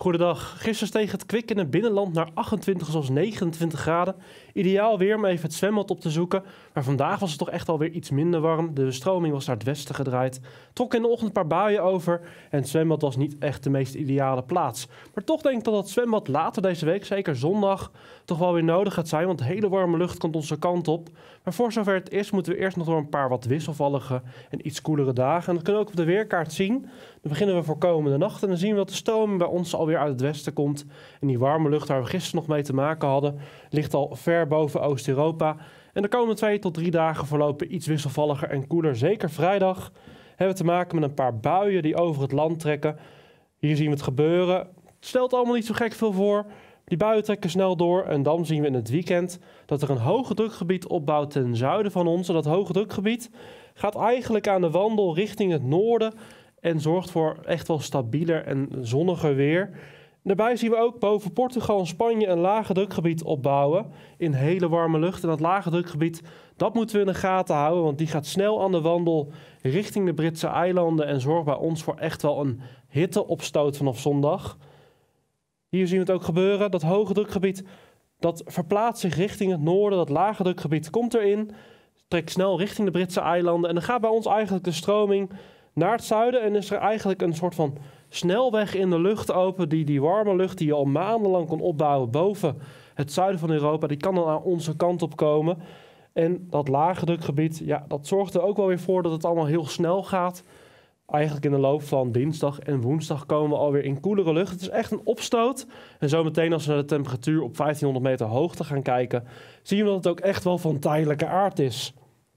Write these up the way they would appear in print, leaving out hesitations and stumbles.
Goedendag. Gisteren steeg het kwik in het binnenland naar 28 of zelfs 29 graden. Ideaal weer om even het zwembad op te zoeken. Maar vandaag was het toch echt alweer iets minder warm. De stroming was naar het westen gedraaid. Trok in de ochtend een paar buien over. En het zwembad was niet echt de meest ideale plaats. Maar toch denk ik dat het zwembad later deze week, zeker zondag, toch wel weer nodig gaat zijn. Want de hele warme lucht komt onze kant op. Maar voor zover het is, moeten we eerst nog door een paar wat wisselvallige en iets koelere dagen. En dat kunnen we ook op de weerkaart zien. Dan beginnen we voor komende nacht en dan zien we dat de stroming bij ons alweer uit het westen komt. En die warme lucht waar we gisteren nog mee te maken hadden, ligt al ver boven Oost-Europa. En de komende 2 tot 3 dagen verlopen iets wisselvalliger en koeler. Zeker vrijdag hebben we te maken met een paar buien die over het land trekken. Hier zien we het gebeuren. Het stelt allemaal niet zo gek veel voor. Die buien trekken snel door en dan zien we in het weekend dat er een hoge drukgebied opbouwt ten zuiden van ons. En dat hoge drukgebied gaat eigenlijk aan de wandel richting het noorden en zorgt voor echt wel stabieler en zonniger weer. Daarbij zien we ook boven Portugal en Spanje een lage drukgebied opbouwen in hele warme lucht. En dat lage drukgebied, dat moeten we in de gaten houden, want die gaat snel aan de wandel richting de Britse eilanden en zorgt bij ons voor echt wel een hitteopstoot vanaf zondag. Hier zien we het ook gebeuren. Dat hoge drukgebied dat verplaatst zich richting het noorden. Dat lage drukgebied komt erin, trekt snel richting de Britse eilanden. En dan gaat bij ons eigenlijk de stroming naar het zuiden. En is er eigenlijk een soort van snelweg in de lucht open. Die warme lucht die je al maandenlang kon opbouwen boven het zuiden van Europa, die kan dan aan onze kant op komen. En dat lage drukgebied, ja, dat zorgt er ook wel weer voor dat het allemaal heel snel gaat. Eigenlijk in de loop van dinsdag en woensdag komen we alweer in koelere lucht. Het is echt een opstoot. En zometeen als we naar de temperatuur op 1500 meter hoogte gaan kijken, zien we dat het ook echt wel van tijdelijke aard is.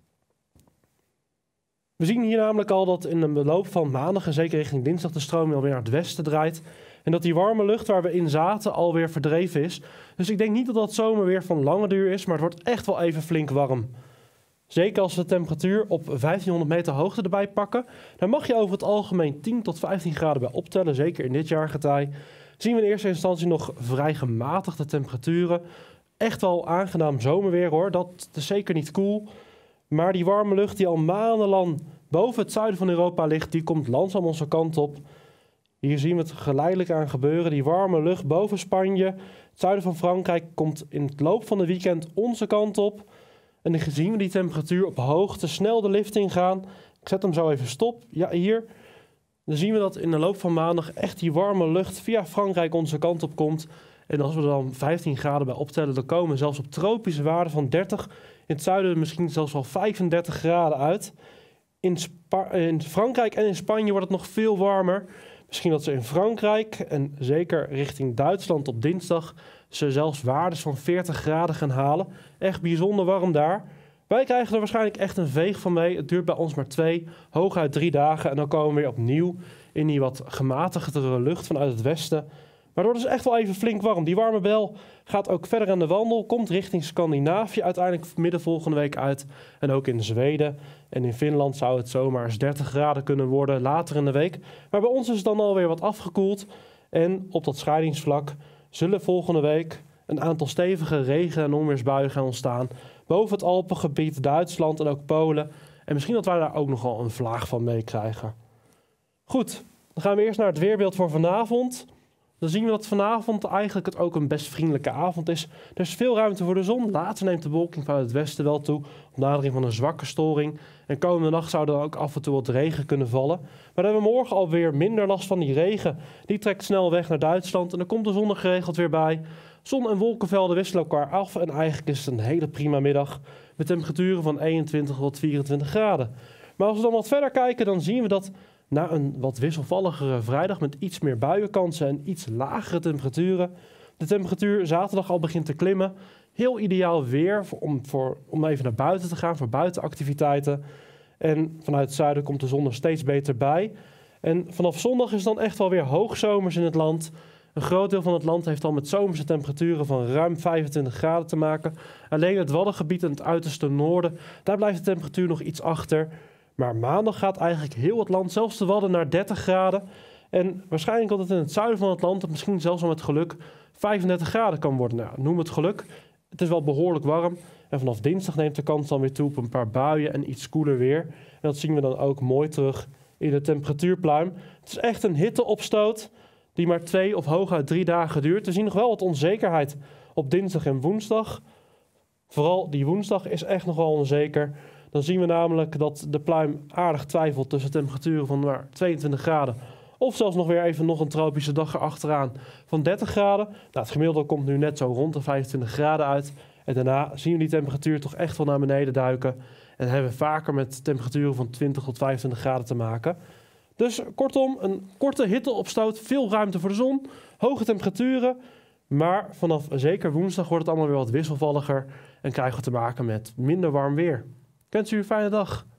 We zien hier namelijk al dat in de loop van maandag en zeker richting dinsdag de stroming alweer naar het westen draait. En dat die warme lucht waar we in zaten alweer verdreven is. Dus ik denk niet dat dat zomerweer van lange duur is, maar het wordt echt wel even flink warm. Zeker als we de temperatuur op 1500 meter hoogte erbij pakken, dan mag je over het algemeen 10 tot 15 graden bij optellen. Zeker in dit jaargetij zien we in eerste instantie nog vrij gematigde temperaturen. Echt wel aangenaam zomerweer hoor, dat is zeker niet koel. Maar die warme lucht die al maandenlang boven het zuiden van Europa ligt, die komt langzaam onze kant op. Hier zien we het geleidelijk aan gebeuren. Die warme lucht boven Spanje, het zuiden van Frankrijk, komt in het loop van de weekend onze kant op. En dan zien we die temperatuur op hoogte snel de lift ingaan. Ik zet hem zo even stop. Ja, hier. Dan zien we dat in de loop van maandag echt die warme lucht via Frankrijk onze kant op komt. En als we er dan 15 graden bij optellen, dan komen we zelfs op tropische waarden van 30. In het zuiden misschien zelfs wel 35 graden uit. In Frankrijk en in Spanje wordt het nog veel warmer. Misschien dat ze in Frankrijk en zeker richting Duitsland op dinsdag ze zelfs waardes van 40 graden gaan halen. Echt bijzonder warm daar. Wij krijgen er waarschijnlijk echt een veeg van mee. Het duurt bij ons maar 2, hooguit 3 dagen. En dan komen we weer opnieuw in die wat gematigdere lucht vanuit het westen. Maar het wordt dus echt wel even flink warm. Die warme bel gaat ook verder aan de wandel. Komt richting Scandinavië uiteindelijk midden volgende week uit. En ook in Zweden en in Finland zou het zomaar eens 30 graden kunnen worden later in de week. Maar bij ons is het dan alweer wat afgekoeld. En op dat scheidingsvlak zullen volgende week een aantal stevige regen- en onweersbuien gaan ontstaan. Boven het Alpengebied, Duitsland en ook Polen. En misschien dat wij daar ook nogal een vlaag van meekrijgen. Goed, dan gaan we eerst naar het weerbeeld voor vanavond. Dan zien we dat vanavond eigenlijk het ook een best vriendelijke avond is. Er is veel ruimte voor de zon. Later neemt de bewolking vanuit het westen wel toe, op nadering van een zwakke storing. En komende nacht zou er ook af en toe wat regen kunnen vallen. Maar dan hebben we morgen alweer minder last van die regen. Die trekt snel weg naar Duitsland en dan komt de zon er geregeld weer bij. Zon- en wolkenvelden wisselen elkaar af en eigenlijk is het een hele prima middag met temperaturen van 21 tot 24 graden. Maar als we dan wat verder kijken, dan zien we dat na een wat wisselvalligere vrijdag met iets meer buienkansen en iets lagere temperaturen, de temperatuur zaterdag al begint te klimmen. Heel ideaal weer om even naar buiten te gaan voor buitenactiviteiten. En vanuit het zuiden komt de zon er steeds beter bij. En vanaf zondag is het dan echt wel weer hoogzomers in het land. Een groot deel van het land heeft al met zomerse temperaturen van ruim 25 graden te maken. Alleen het Waddengebied en het uiterste noorden, daar blijft de temperatuur nog iets achter. Maar maandag gaat eigenlijk heel het land, zelfs de Wadden, naar 30 graden. En waarschijnlijk dat het in het zuiden van het land, het misschien zelfs al met geluk, 35 graden kan worden. Nou, noem het geluk. Het is wel behoorlijk warm. En vanaf dinsdag neemt de kans dan weer toe op een paar buien en iets koeler weer. En dat zien we dan ook mooi terug in de temperatuurpluim. Het is echt een hitteopstoot. die maar 2 of hooguit 3 dagen duurt. We zien nog wel wat onzekerheid op dinsdag en woensdag. Vooral die woensdag is echt nog wel onzeker. Dan zien we namelijk dat de pluim aardig twijfelt tussen temperaturen van maar 22 graden... of zelfs nog weer even nog een tropische dag erachteraan van 30 graden. Nou, het gemiddelde komt nu net zo rond de 25 graden uit. En daarna zien we die temperatuur toch echt wel naar beneden duiken. En hebben we vaker met temperaturen van 20 tot 25 graden te maken. Dus kortom, een korte hitteopstoot, veel ruimte voor de zon, hoge temperaturen. Maar vanaf zeker woensdag wordt het allemaal weer wat wisselvalliger en krijgen we te maken met minder warm weer. Ik wens u een fijne dag.